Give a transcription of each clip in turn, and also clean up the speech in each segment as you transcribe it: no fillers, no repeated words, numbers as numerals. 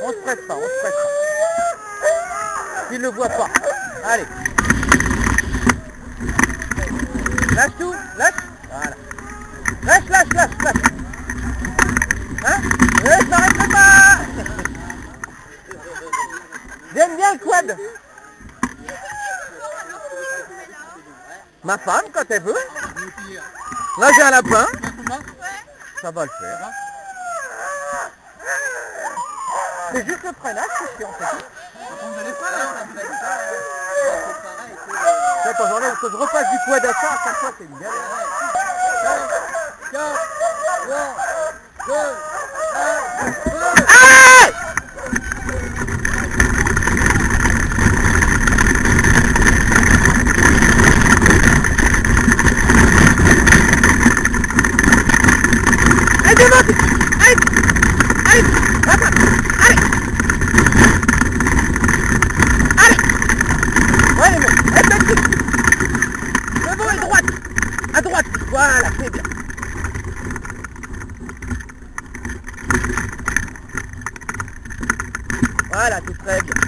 On se presse pas, on se presse pas. S'il ne le voit pas. Allez. Lâche tout, lâche. Voilà. Lâche, lâche, lâche, lâche. Hein? S'arrête pas. J'aime bien le quad. Ma femme, quand elle veut. Là, j'ai un lapin. Ça va le faire. C'est juste le freinage que je fais en fait. Attends, j'enlève que je repasse du quad à ça, à chaque fois c'est une galère. 4, 3, 2, 1, allez! Allez, démontez! Allez! Allez! Attends! Allez! Allez! Ouais, mais, allez, devant et droite! À droite! Voilà, c'est bien! Voilà, c'est très bien!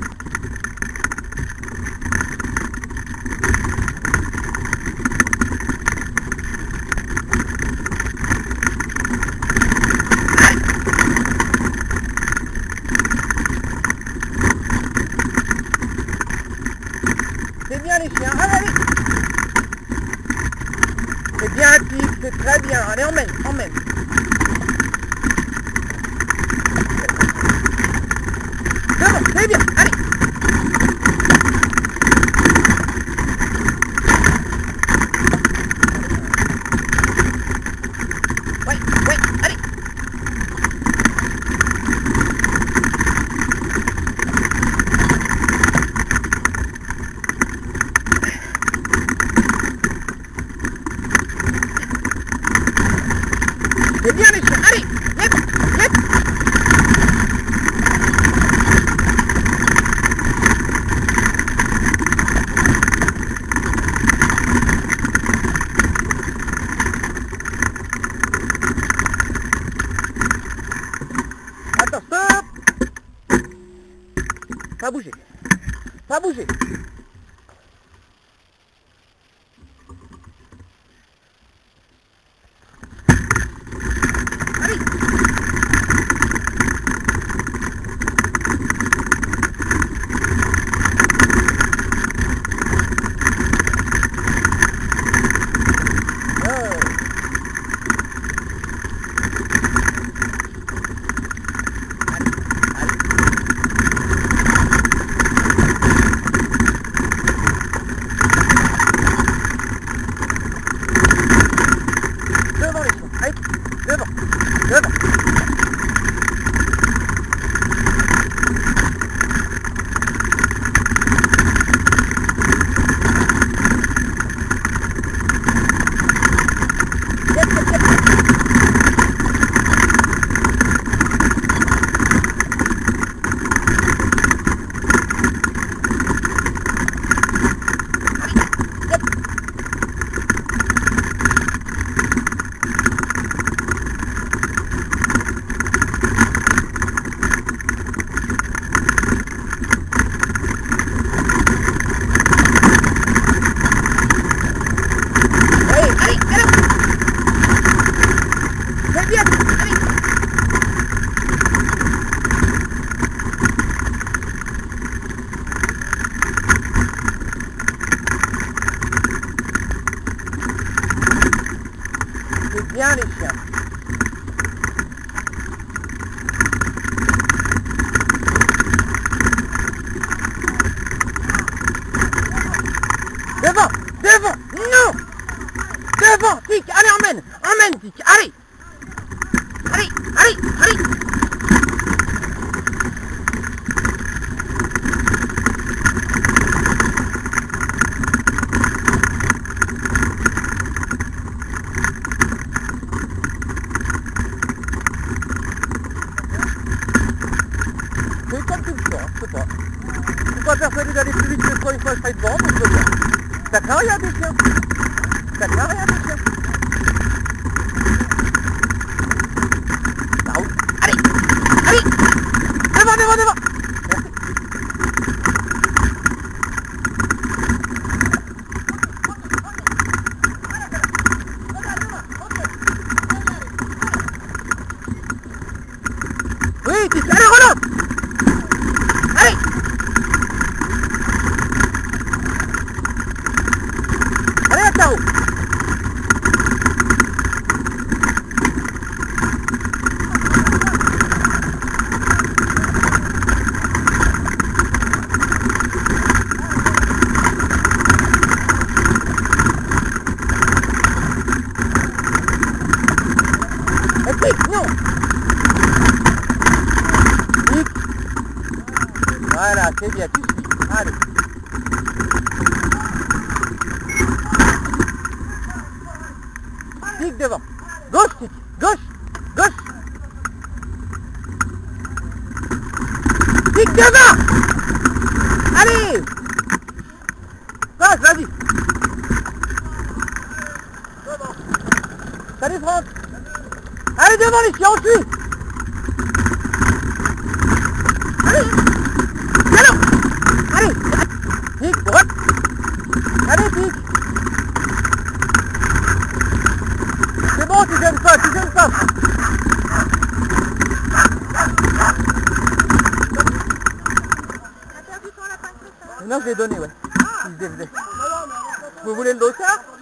C'est bien les chiens, allez, allez. C'est bien actif, c'est très bien, allez emmène, emmène. C'est bon, c'est bien, allez. Ouais, ouais, allez. C'est bien les chiens, allez, lève, lève. Attends, stop. Pas bouger, pas bouger. Devant, devant. C'est bien les chiens. Devant, devant, non. Devant, Tic, allez, emmène, emmène, Tic, allez. Allez, allez, allez. C'est comme tout le temps, je sais pas. Je suis pas persuadé d'aller plus vite que toi une fois je serai devant, donc je viens. Ça craint rien des chiens. Ça craint rien des chiens. Allez, allez, devant, devant, devant. Allez, tic, allez, relance. Allez. Allez, Taro. Non. Tic. Voilà, c'est bien, tu suis. Allez. Tic devant. Gauche, tic. Gauche. Gauche. Tic devant. Allez. Passe, vas-y. Salut Franck. Allez devant les chiens, on suit. Allez. Alors. Allez. Tic, droite. Allez, tic. C'est bon, tu gênes pas, tu gênes pas. Non, je l'ai donné, ouais. Vous voulez le dossard?